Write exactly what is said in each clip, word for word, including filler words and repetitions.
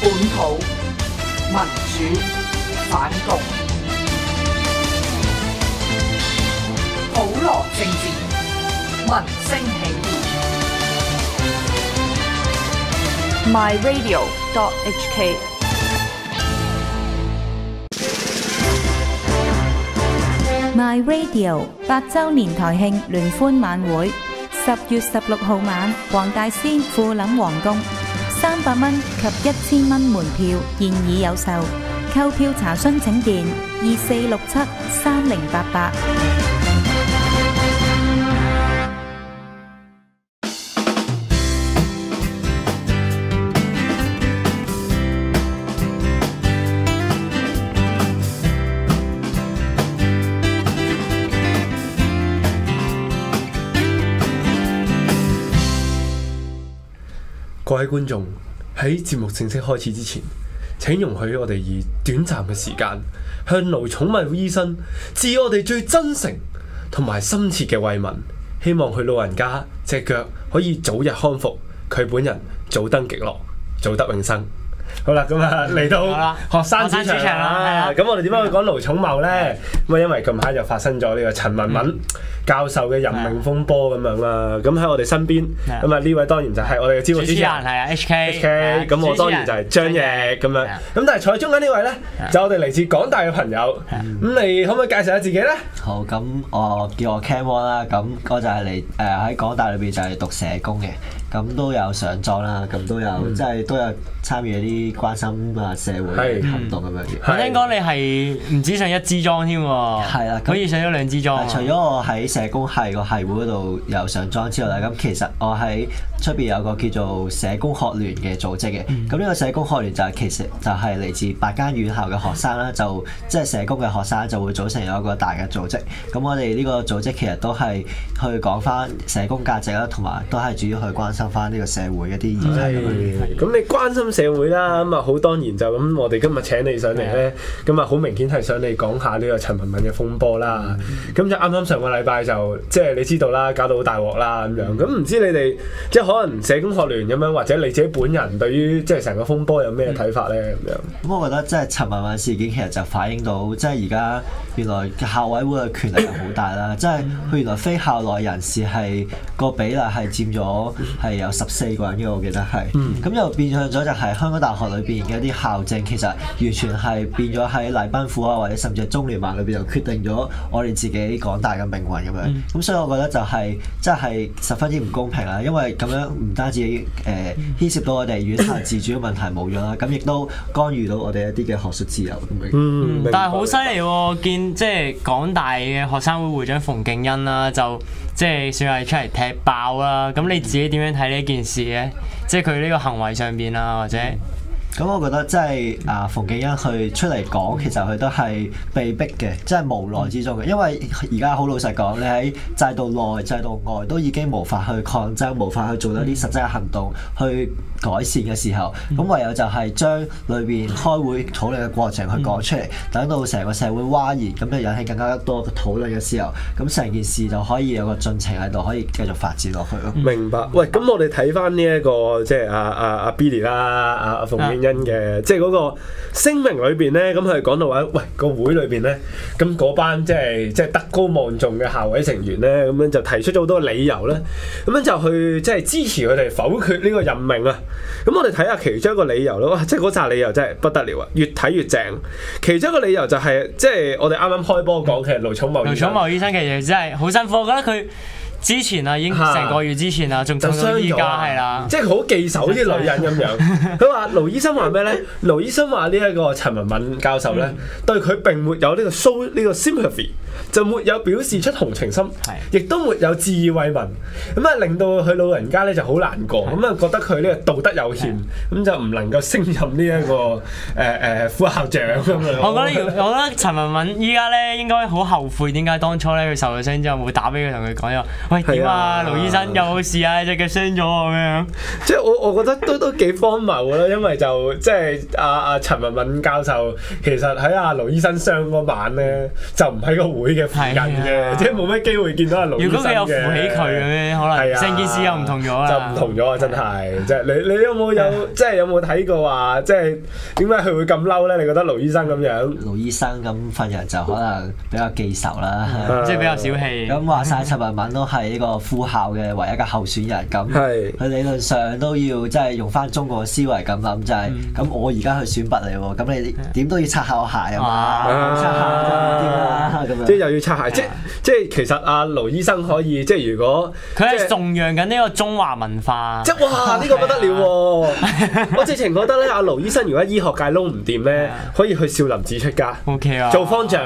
本土民主反共，普羅政治，民聲起義。My Radio dot H K My Radio 八週年台慶聯歡晚會，十月十六號晚，黃大仙富林皇宮，三百蚊及一千蚊門票現已有售，購票查詢請電二四六七三零八八。 各位觀眾，喺節目正式開始之前，請容許我哋以短暫嘅時間向盧寵茂醫生致我哋最真誠同埋深切嘅慰問，希望佢老人家隻腳可以早日康復，佢本人早登極樂，早得永生。好啦，咁啊嚟到學生主場啦。咁我哋點解會講盧寵茂咧？咁啊，因為近排就發生咗呢個陳文敏教授嘅任命風波咁樣啦。咁喺我哋身邊，咁啊呢位當然就係我哋嘅節目主持人，係啊 H K H K。咁我當然就係張翼咁樣。咁但係坐喺中間呢位咧，就我哋嚟自港大嘅朋友。咁你可唔可以介紹下自己咧？ 好，咁我叫我 Cam Wong 啦。咁我就係嚟誒喺港大裏邊就係讀社工嘅。咁都有上莊啦，咁都有、嗯、即係都有參與一啲關心啊社會行動咁樣嘅。 我聽講你係唔止上一支莊添喎， 係啦， 可以上咗兩支莊。 除咗我喺社工系個系會嗰度有上莊之外咧，咁其實我喺出邊有個叫做社工學聯嘅組織嘅。咁呢、嗯、個社工學聯就係其實就係嚟自八間院校嘅學生啦，就即係、就是、社工嘅學生就會組成有一個大嘅組織。咁我哋呢個組織其實都係去講翻社工價值啦，同埋都係主要去關心翻呢個社會一啲議題。 咁你關心社會啦，咁啊好當然就咁，我哋今日請你上嚟咧，咁啊好明顯係想你講下呢個陳文敏嘅風波啦。咁、嗯、就啱啱上個禮拜就即係你知道啦，搞到好大鑊啦咁樣。咁唔、嗯、知你哋即係可能社工學聯咁樣，或者你自己本人對於即係成個風波有咩睇法咧咁樣？咁、 嗯、我覺得即係陳文敏事件其實就反映到即係而家原來校委會嘅權力係好大啦，即係佢原來非校內人士係個比例係佔咗係有十四個人嘅，我記得係。咁、嗯、又變相咗就係香港大學裏邊嘅一啲校政，其實完全係變咗喺禮賓府啊，或者甚至係中聯辦裏邊就決定咗我哋自己港大嘅命運咁樣。咁、嗯、所以我覺得就係即係十分之唔公平啦，因為咁樣唔單止誒、呃、牽涉到我哋院校自主嘅問題冇咗啦，咁亦都干預到我哋一啲嘅學術自由咁樣。 嗯，但係好犀利喎，見即係港大嘅學生會會長馮敬恩啦，就即係算係出嚟踢爆啦。咁你自己點樣睇呢件事咧？即係佢呢個行為上邊啊，或者咁，我覺得即係啊，馮敬恩去出嚟講，其實佢都係被逼嘅，即係無奈之中嘅。因為而家好老實講，你喺制度內、制度外都已經無法去抗爭，無法去做到啲實際嘅行動去改善嘅時候，咁唯有就係將裏邊開會討論嘅過程去講出嚟，等到成個社會譁然，咁就引起更加多嘅討論嘅時候，咁成件事就可以有個進程喺度，可以繼續發展落去咯。 明白。喂，咁我哋睇翻呢一個即係阿阿阿 Billy 啦，阿阿馮敬恩嘅，即係嗰個聲明裏邊咧，咁佢講到話，喂個會裏邊咧，咁嗰班即係即係德高望重嘅校委成員咧，咁樣就提出咗好多理由咧，咁樣就去即係支持佢哋否決呢個任命啊。咁我哋睇下其中一個理由咯，哇！即係嗰紮理由真係不得了啊，越睇越正。其中一個理由就係、是、即係我哋啱啱開波講嘅盧寵茂醫生。盧寵茂醫生其實真係好辛苦，我覺得佢之前啊已經成個月之前啊，仲痛到依家係啦， 即係好記仇啲女人咁樣。佢話盧醫生話咩咧？盧醫生話呢一個陳文敏教授咧，嗯、對佢並沒有呢個 show 呢個 sympathy。就沒有表示出同情心，亦都沒有致意慰問，咁啊令到佢老人家咧就好難過，咁啊覺得佢呢個道德有欠，咁就唔能夠升任呢、這、一個誒誒、呃、副校長咁樣。 我覺得我覺得陳文敏依家咧應該好後悔，點解當初咧佢受咗傷之後冇打俾佢同佢講話，喂點啊，盧醫生有冇事啊？隻腳傷咗咁樣。即係我我覺得都都幾荒謬啦，因為就即係阿阿陳文敏教授其實喺阿盧醫生傷嗰晚咧就唔喺個會會嘅附近嘅，即係冇咩機會見到阿盧醫生嘅。 如果佢有扶起佢咁樣，可能成件事又唔同咗啦。 就唔同咗啊！真係，即係你你有冇有即係有冇睇過話，即係點解佢會咁嬲咧？你覺得盧醫生咁樣？ 盧醫生咁份人就可能比較記仇啦， 即係比較小氣。 咁話晒陳文敏都係呢個副校嘅唯一嘅候選人，咁佢理論上都要即係用翻中國嘅思維咁諗，就係咁我而家去選拔你喎，咁你點都要擦下我鞋啊嘛，擦下咁樣， 即係又要擦鞋，即即係其實阿盧醫生可以即係如果佢係崇揚緊呢個中華文化， 即係哇呢個不得了喎！我直情覺得咧，阿盧醫生如果喺醫學界撈唔掂咧，可以去少林寺出家 ，OK 啊， 做方丈。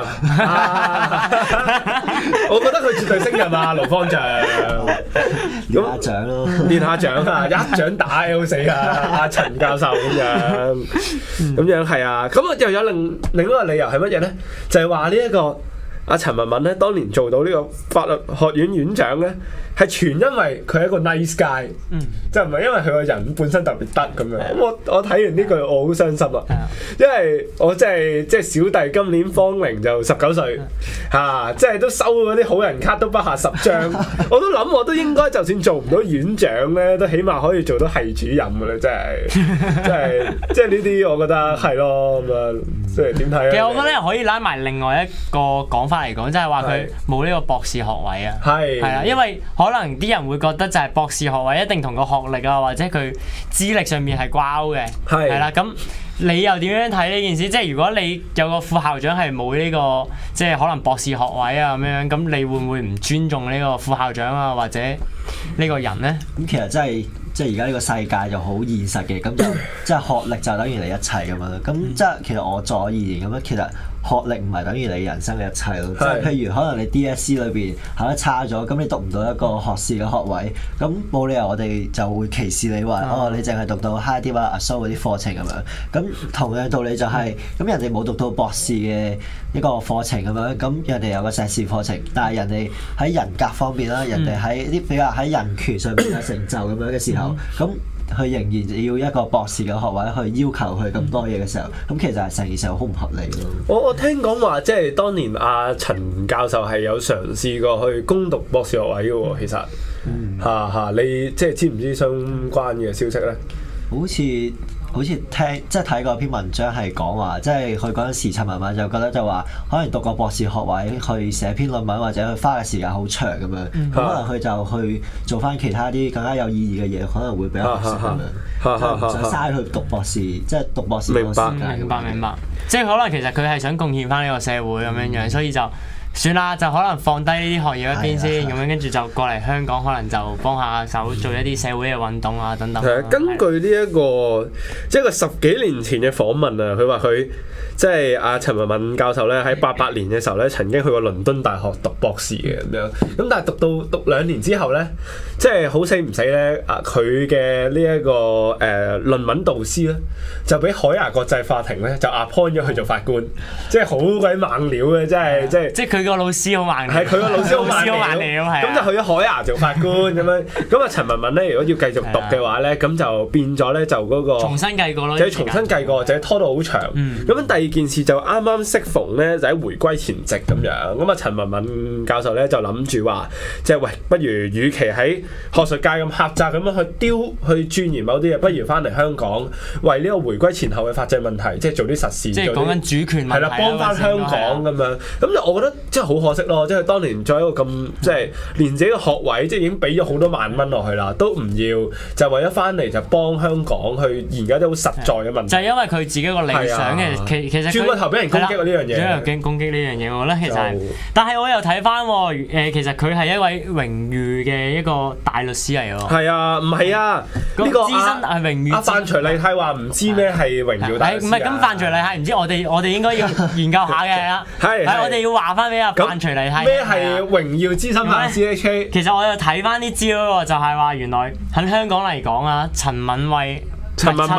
我覺得佢絕對升任啊，盧方丈。 練下掌咯， 練下掌啊，一掌打 L 死啊！阿陳教授咁樣，咁樣係啊。咁啊又有另另一個理由係乜嘢咧？就係話呢一個阿陳文敏咧，當年做到呢個法律學院院長咧，係全因為佢係一個 nice guy，嗯、就唔係因為佢個人本身特別得咁樣。咁我我睇完呢句我好傷心啊，因為我真係即係小弟今年芳齡就十九歲嚇，即係都收嗰啲好人卡都不下十張，我都諗我都應該就算做唔到院長咧，都起碼可以做到系主任嘅咧，真係真係即係呢啲我覺得係咯咁啊，即係點睇啊？ 其實我覺得可以拉埋另外一個講法嚟講，即係話佢冇呢個博士學位啊，係係啦，因為可能啲人會覺得就係博士學位一定同個學歷啊，或者佢資歷上面係掛鈎嘅，係係啦。咁你又點樣睇呢件事？即係如果你有個副校長係冇呢個即係可能博士學位啊咁樣，咁你會唔會唔尊重呢個副校長啊或者呢個人咧？ 咁其實真係即係而家呢個世界就好現實嘅，咁就即係學歷就等於你一切咁樣。咁即係其實我再而言咁樣，其實學歷唔係等於你人生嘅一切咯。即係譬如可能你 D S C 裏邊考得差咗，咁你讀唔到一個學士嘅學位，咁冇理由我哋就會歧視你話、嗯、哦，你淨係讀到 High Dip 啊、Asso 嗰啲課程咁樣。咁同樣道理就係、是、咁，人哋冇讀到博士嘅一個課程咁樣，咁人哋有個碩士課程，但係人哋喺人格方面啦，人哋喺啲比較喺人權上面嘅成就咁樣嘅時候，咁佢仍然要一個博士嘅學位去要求佢咁多嘢嘅時候，咁其實係成件事好唔合理咯。 我我聽講話，即係當年阿陳教授係有嘗試過去攻讀博士學位嘅喎，其實嚇嚇，你即係知唔知相關嘅消息咧？ 好似好似聽即係睇過篇文章係講話，即係佢嗰陣時陳文敏就覺得就話，可能讀個博士學位去寫篇論文或者去花嘅時間好長咁樣，咁、嗯、可能佢就去做翻其他啲更加有意義嘅嘢，可能會比較合適咁樣，就唔想嘥去讀博士，即係讀博士嗰個時間。 明白明白，即係可能其實佢係想貢獻翻呢個社會咁樣樣，嗯、所以就。算啦，就可能放低呢啲學業一邊先，咁樣跟住就過嚟香港，可能就幫下手做一啲社會嘅運動啊等等。係啊， 根據呢、這、一個即係個十幾年前嘅訪問啊，佢話佢即係阿陳文敏教授咧喺八八年嘅時候咧曾經去過倫敦大學讀博士嘅咁樣，咁但係讀到讀兩年之後咧，即係好死唔死咧啊！佢嘅呢一個誒、呃、論文導師咧就俾海牙國際法庭咧就 appoint 咗佢做法官，即係好鬼猛料嘅，真係即係即係佢個老師好猛料， 係佢個老師好猛料，咁就去咗海牙做法官咁樣。咁啊陳文敏咧，如果要繼續讀嘅話咧，咁就變咗咧就嗰個重新計過咯， 就要重新計過，就要拖到好長。咁樣第二件事就啱啱適逢咧，就喺回歸前夕咁樣。咁啊陳文敏教授咧就諗住話，即係喂，不如與其喺學術界咁狹窄咁樣去雕去鑽研某啲嘢，不如翻嚟香港為呢個回歸前後嘅法制問題，即係做啲實事， 即係講緊主權問題， 係啦，幫翻香港咁樣。咁就我覺得即係好可惜咯，即係當年做一個咁即係連自己嘅學位，即係已經俾咗好多萬蚊落去啦，都唔要，就為咗翻嚟就幫香港去研究啲好實在嘅問題。 就係因為佢自己個理想嘅，其其實轉個頭俾人攻擊呢樣嘢， 轉頭攻擊呢樣嘢，我覺得其實係。但係我又睇翻誒，其實佢係一位榮譽嘅一個大律師嚟喎。係啊，唔係啊，呢個資深係榮譽。 阿范徐麗泰話唔知咩係榮譽大律師。 唔係咁，范徐麗泰唔知，我哋我哋應該要研究下嘅啦。係係，我哋要話翻俾阿范徐麗泰。 咩係榮耀資深大律師 H K？ 其實我又睇翻啲資料喎，就係話原來喺香港嚟講啊，陳敏慧、 陳文敏。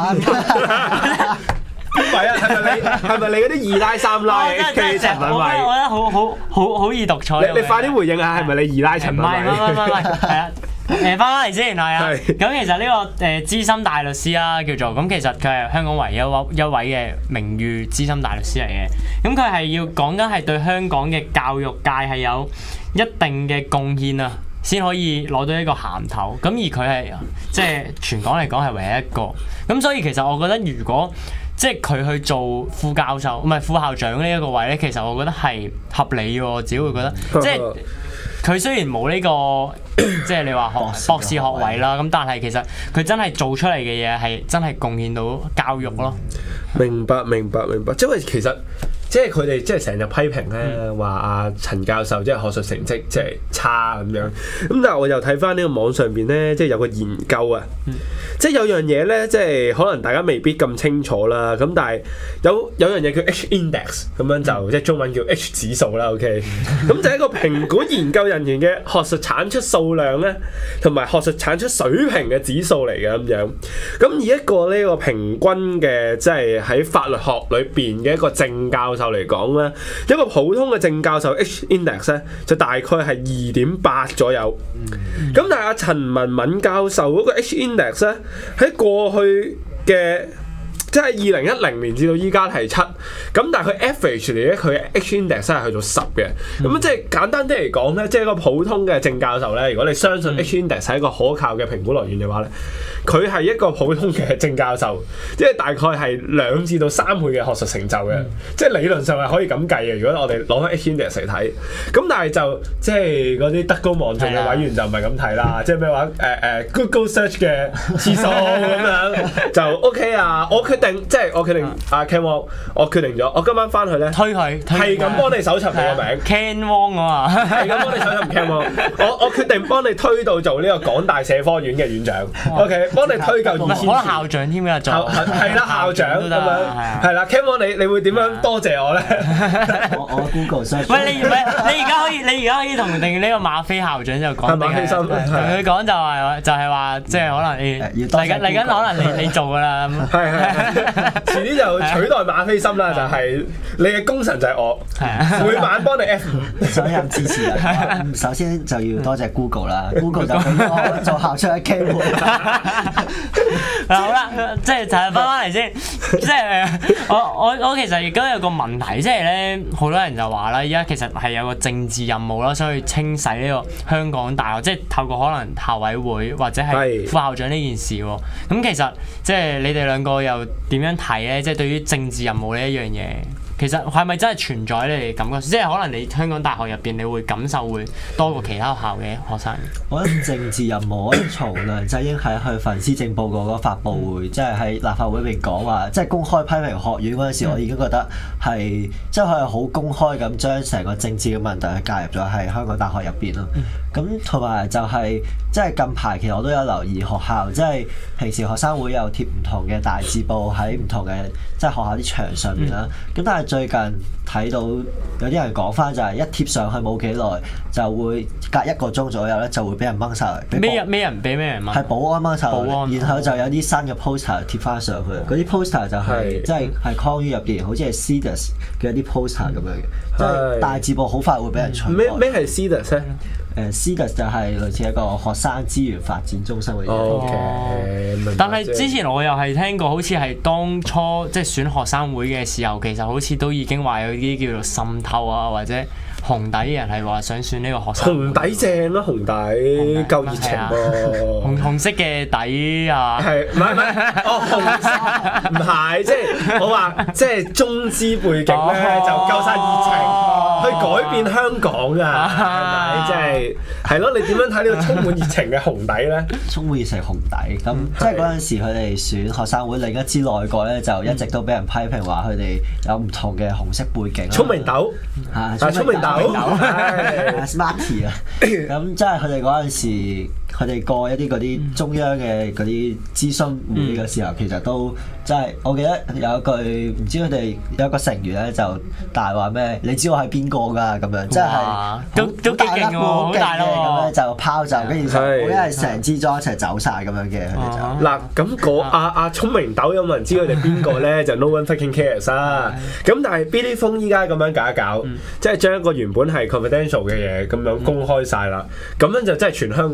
唔係啊，係咪你係咪你嗰啲二奶三奶 H K 陳敏慧？ 我覺得好好好好易讀錯。 你你快啲回應下，係咪你二奶陳敏慧？ 唔係唔係唔係，係啊。 誒翻返嚟先係啊， 係咁其實呢個誒資深大律師啦叫做，咁其實佢係香港唯一一位一位嘅名譽資深大律師嚟嘅，咁佢係要講緊係對香港嘅教育界係有一定嘅貢獻啊，先可以攞到呢個銜頭，咁而佢係即係全港嚟講係唯一一個，咁所以其實我覺得如果即係佢去做副教授唔係副校長呢一個位咧，其實我覺得係合理嘅，我自己會覺得即係。佢雖然冇呢、這個即係你話學博士學位啦，咁但係其實佢真係做出嚟嘅嘢係真係貢獻到教育咯。 明白明白明白，因為其實即係佢哋即係成日批評咧，話阿陳教授即係學術成績即係差咁樣。咁但係我又睇翻呢個網上邊咧，即係有個研究啊，嗯、即係有樣嘢咧，即係可能大家未必咁清楚啦。咁但係有有樣嘢叫 H index， 咁樣就、嗯、即係中文叫 H 指數啦。OK，咁就係一個評估研究人員嘅學術產出數量咧，同埋學術產出水平嘅指數嚟嘅咁樣。咁以一個呢個平均嘅即係喺法律學裏邊嘅一個正教授嚟講咧，一個普通嘅正教授 H index 咧就大概係二點八左右。咁、嗯、但係阿陳文敏教授嗰個 H index 咧喺過去嘅即係二零一零年至到依家係七，咁但係佢 average 嚟咧，佢 H index 係去到十嘅。咁、嗯、即係簡單啲嚟講咧，即係一個普通嘅正教授咧，如果你相信 H index 係一個可靠嘅評估來源嘅話咧，佢係一個普通嘅正教授，即係大概係兩至到三倍嘅學術成就嘅，嗯、即係理論上係可以咁計嘅。如果我哋攞翻 H index 嚟睇，咁但係就即係嗰啲德高望重嘅委員就唔係咁睇啦，即係咩話誒誒 Google search 嘅次數咁樣就 OK 啊，我決定即係我決定阿 Ken Wong，我決定咗，我今晚翻去咧推佢，係咁幫你搜尋你個名 Ken Wong 啊嘛，係咁幫你搜尋 Ken Wong，我我決定幫你推到做呢個港大社科院嘅院長 ，OK， 幫你推夠二千， 可能校長添㗎，做係啦校長咁樣，係啦 Ken Wong，你你會點樣多謝我咧？ 我我 Google search， 喂你唔係你而家可以你而家可以同定呢個馬菲校長就講， 馬菲心同佢講就係就係話即係可能你嚟緊嚟緊可能你你做㗎啦， 係係。遲啲就取代馬菲心啦，就係你嘅功臣就係我，每晚幫你 F 五， 所有支持啊！首先就要多謝 Google 啦，Google 就俾我做校長嘅機會。 好啦，即係就係翻返嚟先，即係我我我其實亦都有個問題，即係咧好多人就話啦，依家其實係有個政治任務啦，所以清洗呢個香港大學，即係透過可能校委會或者係副校長呢件事喎。咁其實即係你哋兩個又點樣睇咧？即係對於政治任務呢一樣嘢，其實係咪真係存在你哋感覺？即係可能你香港大學入邊，你會感受會多過其他學校嘅學生。 我覺得政治任務，我覺得曹梁振英喺去份施政報告嗰發佈會，即係喺立法會入邊講話，即係公開批評學院嗰陣時，我已經覺得係即係佢係好公開咁將成個政治嘅問題去介入咗喺香港大學入邊咯。咁同埋就係即係近排其實我都有留意學校，即係平時學生會有貼唔同嘅大字報喺唔同嘅即係學校啲牆上面啦。咁、嗯、但係最近睇到有啲人講翻就係一貼上去冇幾耐就會隔一個鐘左右咧就會俾人掹晒嚟。咩人咩人俾咩人掹？ 係保安掹晒嚟， 保安然後就有啲新嘅 poster 貼翻上去。嗰啲 poster 就係即係係康於入邊，好似係 Cedars 嘅一啲 poster 咁樣嘅，即係大字報好快會俾人取。 咩咩係 Cedars 咧？ 誒 Cedars 就係類似一個學生資源發展中心嘅嘢。 OK， 但係之前我又係聽過，好似係當初即係選學生會嘅時候，其實好似都已經話有啲叫做滲透啊，或者紅底嘅人係話想選呢個學生。 紅底正啦，紅底夠熱情喎。 紅紅色嘅底啊。係唔係唔係？哦，紅色唔係，即係我話即係中資背景咧就夠晒熱情。去改變香港啊，係咪？即係係咯，你點樣睇呢個充滿熱情嘅紅底咧？ 充滿熱情紅底，咁即係嗰陣時佢哋選學生會另一支內閣咧，就一直都俾人批評話佢哋有唔同嘅紅色背景。 聰明豆嚇， 聰明豆 ，Smarty 啊！咁即係佢哋嗰陣時，佢哋過一啲嗰啲中央嘅嗰啲諮詢會嘅時候，其實都即係我記得有一句唔知佢哋有一個成員咧就大話咩？你知我係邊個㗎？咁樣即係都都幾勁喎，好大咯咁咧就拋走，跟住就好因為成支裝一齊走晒咁樣嘅佢哋就。 嗱咁嗰阿阿聰明豆有冇人知佢哋邊個咧？就 no one fucking cares 啦。咁但係 Billy 風依家咁樣搞一搞，即係將一個原本係 confidential 嘅嘢咁樣公開晒啦。咁樣就真係全香港都知啊！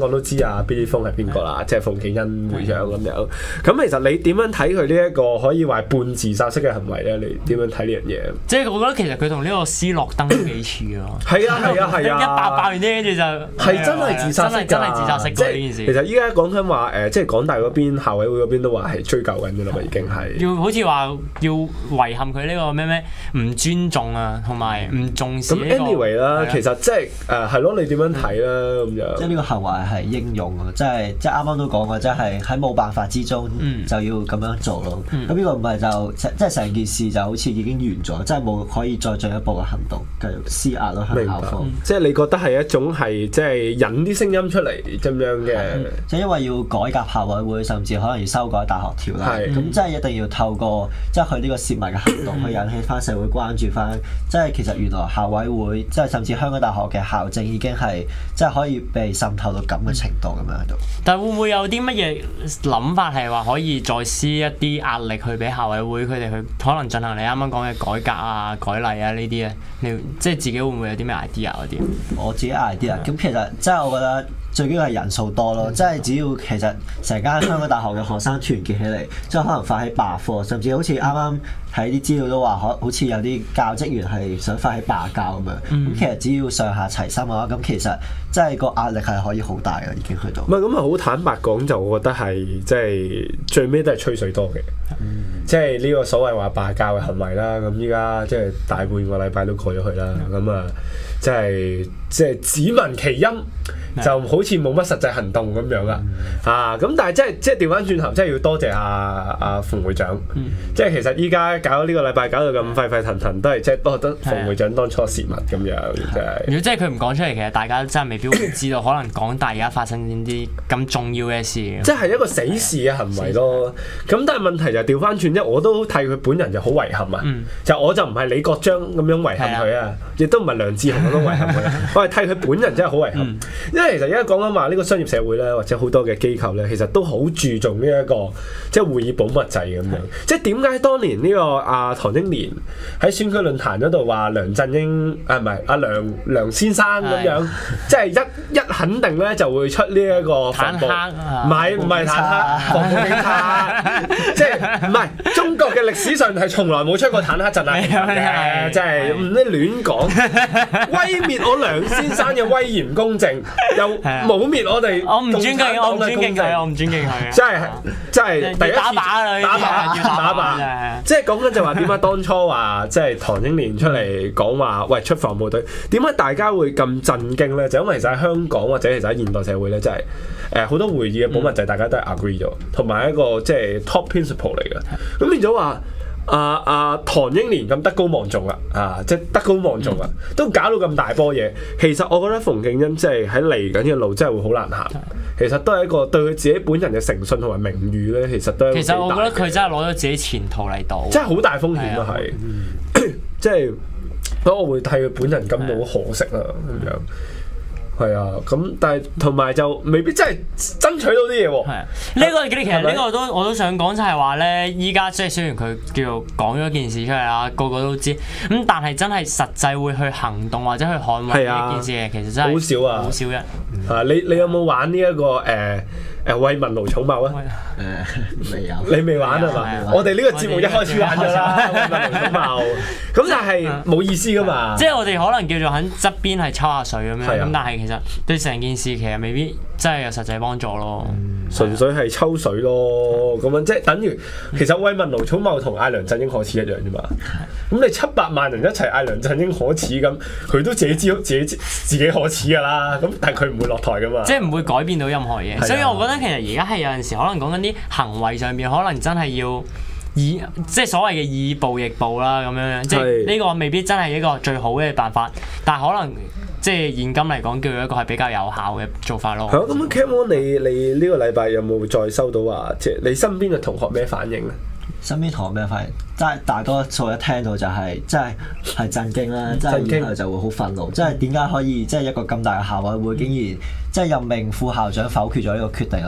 阿 Billy 峰係邊個啦，即係馮敬恩會長咁樣。咁其實你點樣睇佢呢一個可以話半自殺式嘅行為咧？你點樣睇呢樣嘢？ 即係我覺得其實佢同呢個斯諾登都幾似咯。 係啊係啊係啊！ 一爆爆完啲跟住就係真係自殺式㗎， 真係自殺式㗎呢件事。 其實依家講緊話誒，即係港大嗰邊校委會嗰邊都話係追究緊㗎啦嘛，已經係。 要好似話要遺憾佢呢個咩咩唔尊重啊，同埋唔重視呢個。 咁 anyway 啦，其實即係誒係咯，你點樣睇啦咁樣？ 即係呢個行為係英勇啊！即係即係啱啱都講過，即係喺冇辦法之中就要咁樣做咯。咁呢個唔係就即係成件事就好似已經完咗，即係冇可以再進一步嘅行動繼續施壓咯，向校方。即係你覺得係一種係即係引啲聲音出嚟咁樣嘅。 即係因為要改革校委會，甚至可能要修改大學條例。咁即係一定要透過即係佢呢個泄密嘅行動去引起翻社會關注翻。即係其實原來校委會即係甚至香港大學嘅校政已經係即係可以被滲透到咁嘅程度咁樣喺度。 但係會唔會有啲乜嘢諗法係話可以再施一啲壓力去俾校委會佢哋去可能進行你啱啱講嘅改革啊、改例啊呢啲咧？你即係自己會唔會有啲咩 idea 嗰啲？ 我自己 idea 咁其實即係我覺得最緊要係人數多咯，即係只要其實成間香港大學嘅學生團結起嚟，即係可能發起罷課，甚至好似啱啱睇啲資料都話，可好似有啲教職員係想發起罷教咁樣。咁、嗯、其實只要上下齊心嘅話，咁其實即係個壓力係可以好大嘅，已經去到。 唔係咁啊，好坦白講，就我覺得係即係最尾都係吹水多嘅。嗯、即係呢個所謂話罷教嘅行為啦，咁依家即係大半個禮拜都過咗去啦，咁啊、嗯，即係即係只聞其音。就好似冇乜實際行動咁樣啦，嗯、啊咁但係即係即係調翻轉頭，真係要多謝阿阿馮會長，嗯、即係其實依家搞呢個禮拜搞到咁沸沸騰騰，都係即係多得馮會長當初泄密咁樣，真係。如果即係佢唔講出嚟，其實大家真係未必會知道，可能港大而家發生啲咁重要嘅事。即係一個死事嘅行為咯。咁但係問題就調翻轉，即係我都替佢本人就好遺憾啊。嗯、就我就唔係李國章咁樣遺憾佢啊，亦都唔係梁智鴻咁樣遺憾佢，我係替佢本人真係好遺憾，嗯、因為其實而家講緊話呢個商業社會咧，或者好多嘅機構咧，其實都好注重呢、這、一個即係會議保密制咁樣。的即係點解當年呢、這個阿、啊、唐英年喺選舉論壇嗰度話梁振英啊唔係阿梁梁先生咁樣，的即係一一肯定咧就會出呢一個防暴，唔係唔係坦克，防暴警察，即係唔係中國嘅歷史上係從來冇出過坦克鎮壓嘅，即係唔啲亂講，威滅我梁先生嘅威嚴公正又。冇滅我哋， 我唔尊敬，我唔尊敬佢，我唔尊敬佢。 真係真係第一次打靶啦， 打靶要打靶。即係講緊就話點解當初話即係唐英年出嚟講話，喂出防暴隊，點解大家會咁震驚咧？就因為其實喺香港或者其實喺現代社會咧，真係誒好多會議嘅保密制，大家都係 agree 咗，同埋一個即係 top principle 嚟嘅。咁變咗話。啊啊！唐英年咁德高望重啦，啊，即係德高望重啊，都搞到咁大波嘢。其實我覺得馮敬恩即係喺嚟緊嘅路真係會好難行。其實都係一個對佢自己本人嘅誠信同埋名譽咧，其實都係其實我覺得佢真係攞咗自己前途嚟賭， 真係好大風險咯，係，即係，所以我會替佢本人感到好可惜啦，咁樣。係啊，咁但係同埋就未必真係爭取到啲嘢喎。係啊， 呢個其實呢個都我都想講就係話咧，依家即係雖然佢叫做講咗件事出嚟啦，個個都知，咁但係真係實際會去行動或者去捍衞呢件事嘅，其實真係好少啊，好少人。 啊，你你有冇玩呢一個誒誒為民勞寵茂啊？ 誒未有， 你未玩啊嘛？我哋呢個節目一開始玩咗啦，為民勞寵茂。咁但係冇意思噶嘛。即係我哋可能叫做喺側邊係抽下水咁樣，咁但係其實對成件事其實未必真係有實際幫助咯。 純粹係抽水咯，咁樣即係等於其實為民勞寵茂同嗌梁振英可恥一樣啫嘛。咁你七百萬人一齊嗌梁振英可恥咁，佢都自己知道自己自己可恥噶啦。咁但係佢唔會落台噶嘛， 即係唔會改變到任何嘢。所以我覺得其實而家係有陣時可能講緊啲行為上面，可能真係要以即係所謂嘅以暴易暴啦咁樣樣。即係呢個未必真係一個最好嘅辦法，但係可能。即係現今嚟講，叫做一個係比較有效嘅做法咯。 係咯，咁 Camon 你你呢個禮拜有冇再收到話，即係你身邊嘅同學咩反應咧？ 身邊同學咩反應？即係大多數一聽到就係、是，即係係震驚啦，即係然後就會好憤怒，即係點解可以即係一個咁大嘅校委會，竟然即係任命副校長否決咗呢個決定啦？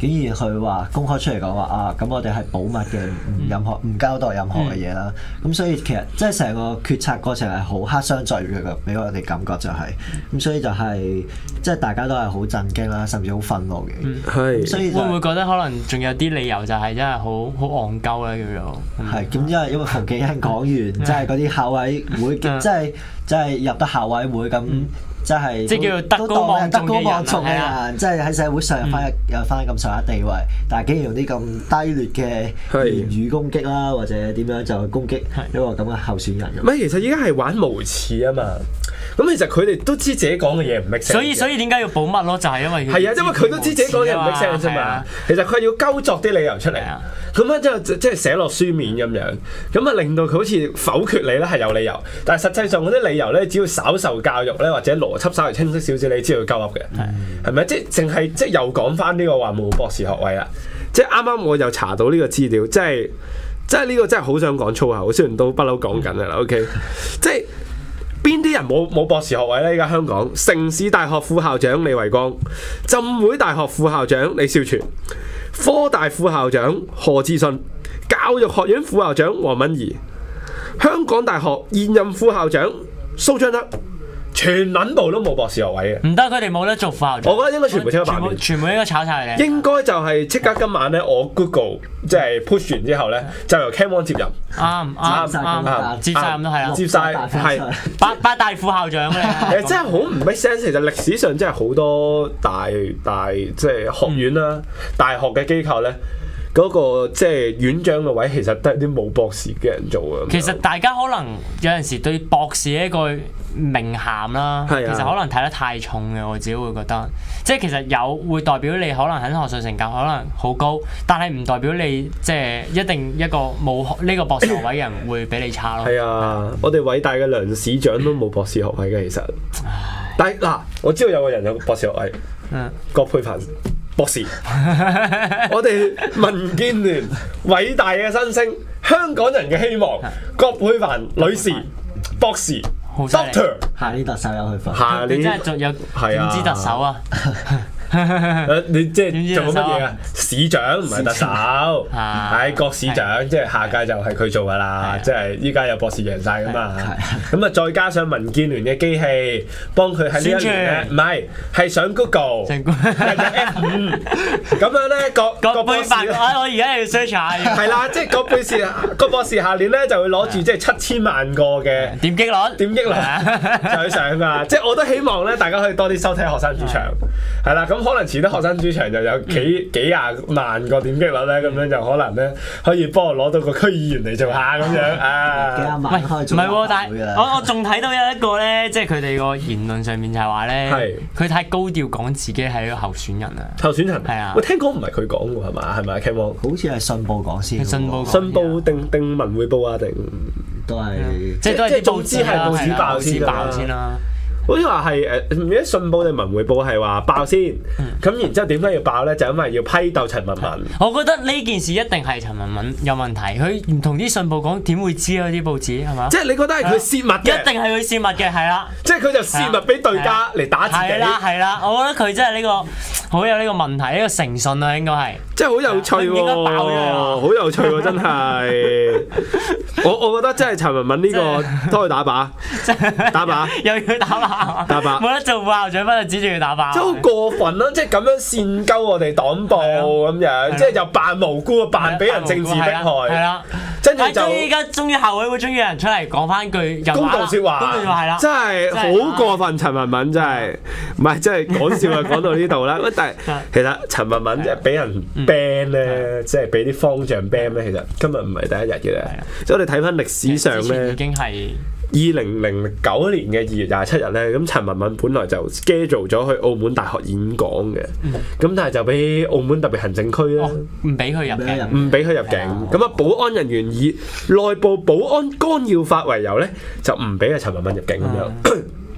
竟然佢話公開出嚟講話啊，咁我哋係保密嘅，唔任何唔交代任何嘅嘢啦。咁、嗯、所以其實即係成個決策過程係好黑箱作業嘅，俾我哋感覺就係、是、咁，所以就係、是、即係大家都係好震驚啦，甚至好憤怒嘅。係、嗯，所以、就是、 會唔會覺得可能仲有啲理由就係真係好好戇鳩咧叫做？ 係咁，因為因為馮敬恩講完，即係嗰啲校委會，即係即係入得校委會咁。嗯即係即係叫做德高望重嘅人， 人即係喺社會上有翻有翻咁上下地位，嗯、但係竟然用啲咁低劣嘅言語攻擊啦，或者點樣就攻擊一個咁嘅候選人咁。 唔係，其實依家係玩無恥啊嘛。咁其實佢哋都知自己講嘅嘢唔 make sense。 所以所以點解要保密咯？就係、是、因為係啊，因為佢都知自己講嘢唔 make sense 啫嘛。其實佢係要鳩作啲理由出嚟。咁樣之後即係寫落書面咁樣，咁啊令到佢好似否決你咧係有理由，但係實際上嗰啲理由咧，只要稍受教育咧，或者邏輯稍微清晰少少，你知道佢鳩噏嘅，係咪？即係淨係即係又講翻呢個話冇博士學位啊！即係啱啱我又查到呢個資料，即係即係呢個真係好想講粗口，雖然都不嬲講緊㗎啦。OK， 即係邊啲人冇冇博士學位咧？依家香港城市大學副校長李維光、浸會大學副校長李少全、科大副校長何志信、教育學院副校長黃敏儀、香港大學現任副校長蘇彰德，全撚部都冇博士學位嘅。 唔得，佢哋冇得做副校長。 我覺得應該全部即刻罷免， 全部應該炒晒佢哋。 應該就係即刻今晚咧，我 Google 即係 push 完之後咧，就由 Cam Wong 接任。 啱啱啱，接晒咁都係啦， 接晒係八八大副校長咧。 誒，真係好唔 make sense。其實歷史上真係好多大大即係學院啦、大學嘅機構咧。嗰個即係院長嘅位，其實都係啲冇博士嘅人做嘅。 其實大家可能有陣時對博士呢一個名銜啦，啊、其實可能睇得太重嘅，我自己會覺得。即係其實有會代表你可能喺學術成就可能好高，但係唔代表你即係一定一個冇呢個博士學位嘅人會比你差咯。係啊，我哋偉大嘅梁市長都冇博士學位嘅，其實。但係嗱，我知道有個人有博士學位，嗯，葛珮帆。博士，我哋民建聯偉大嘅新星，香港人嘅希望，葛珮帆女士，博士 ，Doctor， 下年特首有去份， 下年真係仲有點知特首啊？ 你即係做乜嘢啊？市長唔係特首，係郭市長，即係下屆就係佢做噶啦。即係依家有博士贏晒噶嘛。咁啊，再加上民建聯嘅機器幫佢喺呢一年咧，唔係係上 Google， 人哋 F 五，咁樣咧個個博士， 我而家要 search 下。 係啦，即係個博士個博士下年咧就會攞住即係七千萬個嘅點擊率， 點擊率就去上噶。即係我都希望咧，大家可以多啲收睇學生主場，係啦。咁可能遲啲學生主場就有幾幾廿萬個點擊率咧，咁樣就可能咧可以幫我攞到個區議員嚟做下咁樣啊！ 幾廿萬開做， 唔係喎，但係我我仲睇到有一個咧，即係佢哋個言論上面就係話咧，佢太高調講自己係一個候選人啊！ 候選人係啊， 我聽講唔係佢講喎，係嘛？係咪 Cam Wong？ 好似係信報講先， 信報信報定定文匯報啊？定都係即係都係總之係報紙爆先爆先啦。 好似話係誒，唔記得信報定文匯報係話爆先，咁、嗯、然之後點解要爆咧？就因為要批鬥陳文敏。 我覺得呢件事一定係陳文敏有問題，佢唔同啲信報講，點會知啊？啲報紙係嘛？即係你覺得係佢泄密嘅？ 一定係佢泄密嘅，係啦。 即係佢就泄密俾對家嚟打自己。 係啦係啦，我覺得佢真係呢個好有呢個問題，呢、呢個誠信啊，應該係。 即係好有趣喎、哦！好有趣喎、哦，真係。我我覺得真係陳文敏呢個都可以打靶，打靶又要打靶。 打靶冇得做副校長，不就指住佢打靶。 即係好過分啦！即係咁樣煽鳩我哋黨部咁樣，即係又扮無辜，扮俾人政治迫害。係啦，跟住就依家終於校委會終於有人出嚟講翻句公道説話。 公道説話係啦， 真係好過分！陳文敏真係唔係真係講笑啊！講到呢度啦，但係其實陳文敏即係俾人 ban 咧，即係俾啲方丈 ban 咧。其實今日唔係第一日嘅咧，即係我哋睇翻歷史上咧， 已經係。 二零零九年嘅二月廿七日咧，咁陳文敏本來就 schedule 咗去澳門大學演講嘅，咁、嗯、但係就俾澳門特別行政區咧唔俾佢入境， 唔俾佢入境。咁啊，保安人員以內部保安干擾法為由咧，就唔俾阿陳文敏入境咁樣。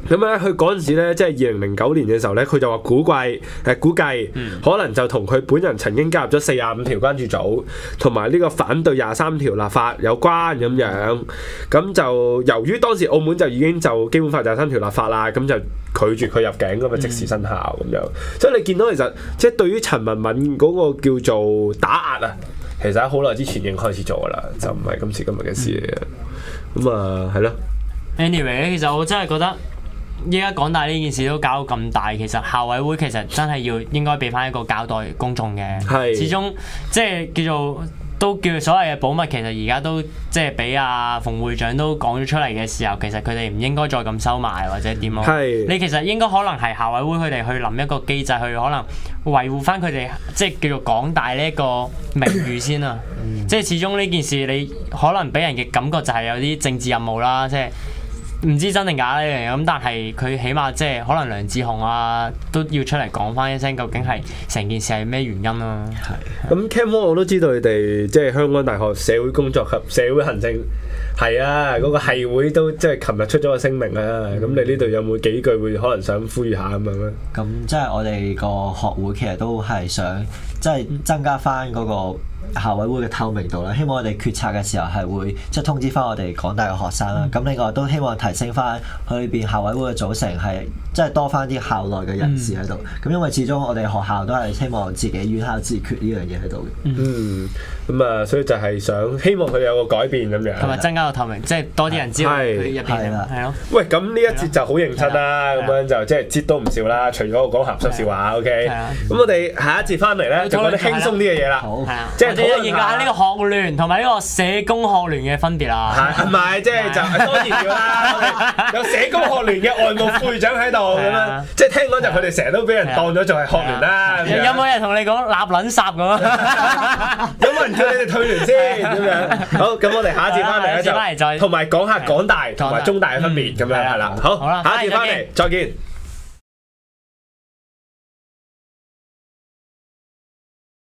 咁咧，佢嗰陣時咧，即係二零零九年嘅時候咧，佢就話估計誒估計，可能就同佢本人曾經加入咗四十五條關注組，同埋呢個反對廿三條立法有關咁樣。咁就由於當時澳門就已經就基本法廿三條立法啦，咁就拒絕佢入境咁啊，即時生效咁樣。嗯、所以你見到其實即係對於陳文敏嗰個叫做打壓啊，其實喺好耐之前已經開始做噶啦，就唔係今時今日嘅事嚟嘅。咁啊，係咯。 Anyway， 其實我真係覺得。依家港大呢件事都搞到咁大，其實校委會其實真係要應該俾翻一個交代公眾嘅。係。始終即係叫做都叫所謂嘅保密，其實而家都即係俾阿馮會長都講咗出嚟嘅時候，其實佢哋唔應該再咁收埋或者點咯。係。你其實應該可能係校委會佢哋去諗一個機制，去可能維護翻佢哋即係叫做港大呢一個名譽先啊。嗯、即係始終呢件事你可能俾人嘅感覺就係有啲政治任務啦，即係。唔知真定假呢樣嘢咁，但係佢起碼即係可能梁智鴻啊都要出嚟講翻一聲，究竟係成件事係咩原因啊？係。 咁 Cam 我都知道你哋即係香港大學社會工作及社會行政係啊，嗰、嗰個系會都即係琴日出咗個聲明啊。咁、嗯、你呢度有冇幾句會可能想呼籲下咁樣咧？ 咁即係我哋個學會其實都係想即係增加翻嗰個校委會嘅透明度啦，希望我哋決策嘅時候係會即係通知翻我哋港大嘅學生啦。咁另外都希望提升翻佢裏邊校委會嘅組成係即係多翻啲校內嘅人士喺度。咁、嗯、因為始終我哋學校都係希望自己院校自決呢樣嘢喺度嘅。嗯， 咁啊，所以就係想希望佢有個改變咁樣， 同埋增加個透明，即係多啲人知道佢入邊係啦。係咯。 喂，咁呢一節就好認真啦，咁樣就即係節都唔少啦。除咗我講鹹濕笑話 ，OK。咁我哋下一節翻嚟咧就講啲輕鬆啲嘅嘢啦。好，即係。 研究下呢個學聯同埋呢個社工學聯嘅分別啦。 係唔係？即係就多啲啦。有社工學聯嘅外務副會長喺度咁樣，即係聽講就佢哋成日都俾人當咗做係學聯啦。 有冇人同你講立撚霎咁啊？ 有冇人叫你哋退聯先咁樣？好，咁我哋下一節翻嚟咧就同埋講下港大同埋中大嘅分別咁樣係啦。好，下一節翻嚟再見。